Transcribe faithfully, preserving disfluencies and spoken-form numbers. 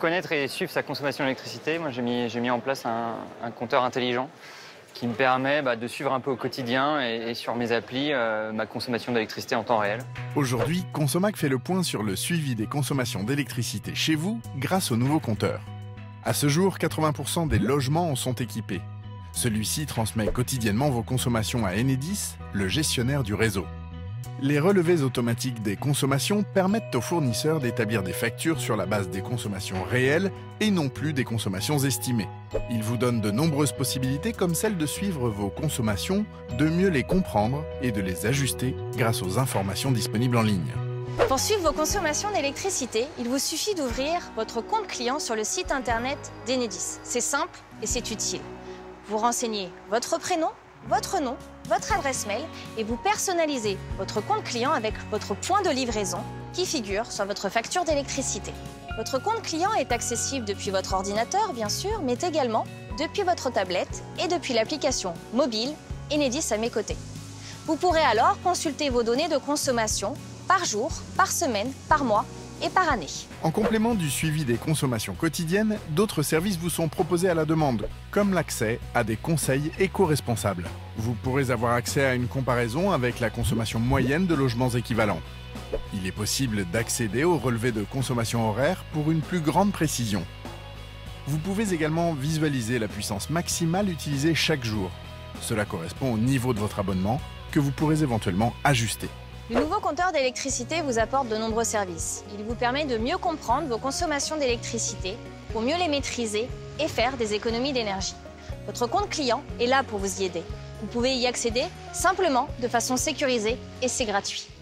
connaître et suivre sa consommation d'électricité, moi j'ai mis, j'ai mis en place un, un compteur intelligent qui me permet bah, de suivre un peu au quotidien et, et sur mes applis euh, ma consommation d'électricité en temps réel. Aujourd'hui, Consomac fait le point sur le suivi des consommations d'électricité chez vous grâce au nouveau compteur. À ce jour, quatre-vingts pour cent des logements en sont équipés. Celui-ci transmet quotidiennement vos consommations à Enedis, le gestionnaire du réseau. Les relevés automatiques des consommations permettent aux fournisseurs d'établir des factures sur la base des consommations réelles et non plus des consommations estimées. Ils vous donnent de nombreuses possibilités comme celle de suivre vos consommations, de mieux les comprendre et de les ajuster grâce aux informations disponibles en ligne. Pour suivre vos consommations d'électricité, il vous suffit d'ouvrir votre compte client sur le site internet d'Enedis. C'est simple et c'est utile. Vous renseignez votre prénom, votre nom, votre adresse mail et vous personnalisez votre compte client avec votre point de livraison qui figure sur votre facture d'électricité. Votre compte client est accessible depuis votre ordinateur, bien sûr, mais également depuis votre tablette et depuis l'application mobile Enedis à mes côtés. Vous pourrez alors consulter vos données de consommation par jour, par semaine, par mois et par année. En complément du suivi des consommations quotidiennes, d'autres services vous sont proposés à la demande, comme l'accès à des conseils éco-responsables. Vous pourrez avoir accès à une comparaison avec la consommation moyenne de logements équivalents. Il est possible d'accéder au relevé de consommation horaire pour une plus grande précision. Vous pouvez également visualiser la puissance maximale utilisée chaque jour. Cela correspond au niveau de votre abonnement que vous pourrez éventuellement ajuster. Le nouveau compteur d'électricité vous apporte de nombreux services. Il vous permet de mieux comprendre vos consommations d'électricité pour mieux les maîtriser et faire des économies d'énergie. Votre compte client est là pour vous y aider. Vous pouvez y accéder simplement de façon sécurisée et c'est gratuit.